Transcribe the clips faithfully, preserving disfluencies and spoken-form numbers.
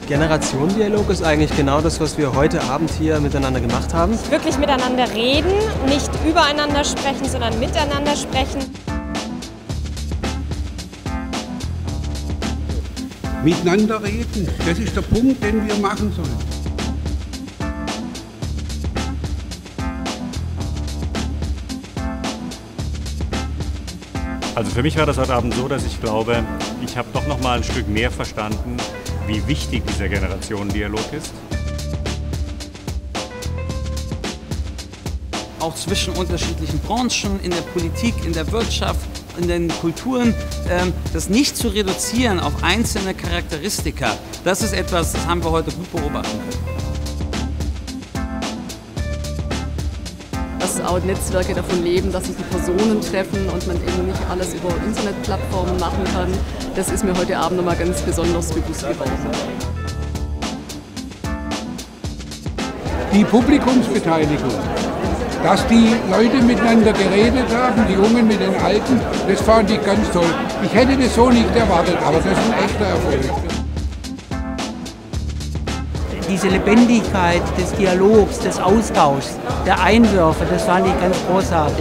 Generationendialog ist eigentlich genau das, was wir heute Abend hier miteinander gemacht haben. Wirklich miteinander reden, nicht übereinander sprechen, sondern miteinander sprechen. Miteinander reden, das ist der Punkt, den wir machen sollen. Also für mich war das heute Abend so, dass ich glaube, ich habe doch noch mal ein Stück mehr verstanden, wie wichtig dieser Generationendialog ist. Auch zwischen unterschiedlichen Branchen, in der Politik, in der Wirtschaft, in den Kulturen, das nicht zu reduzieren auf einzelne Charakteristika, das ist etwas, das haben wir heute gut beobachten können. Dass auch Netzwerke davon leben, dass sich die Personen treffen und man eben nicht alles über Internetplattformen machen kann, das ist mir heute Abend nochmal ganz besonders bewusst geworden. Die Publikumsbeteiligung, dass die Leute miteinander geredet haben, die Jungen mit den Alten, das fand ich ganz toll. Ich hätte das so nicht erwartet, aber das ist ein echter Erfolg. Diese Lebendigkeit des Dialogs, des Austauschs, der Einwürfe, das fand ich ganz großartig.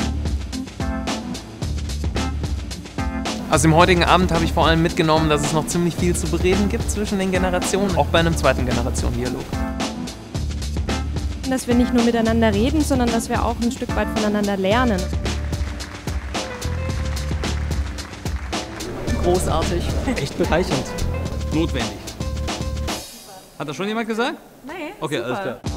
Aus dem heutigen Abend habe ich vor allem mitgenommen, dass es noch ziemlich viel zu bereden gibt zwischen den Generationen, auch bei einem zweiten Generationendialog. Dass wir nicht nur miteinander reden, sondern dass wir auch ein Stück weit voneinander lernen. Großartig. Echt bereichernd. Notwendig. Hat das schon jemand gesagt? Nein. Okay, super. alles klar.